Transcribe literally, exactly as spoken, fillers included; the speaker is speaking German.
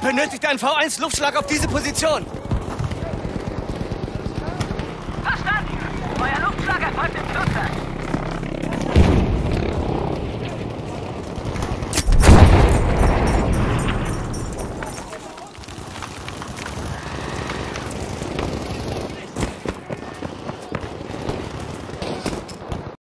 benötigt einen V eins Luftschlag auf diese Position. Verstanden! Euer Luftschlag erfolgt im Flugzeug.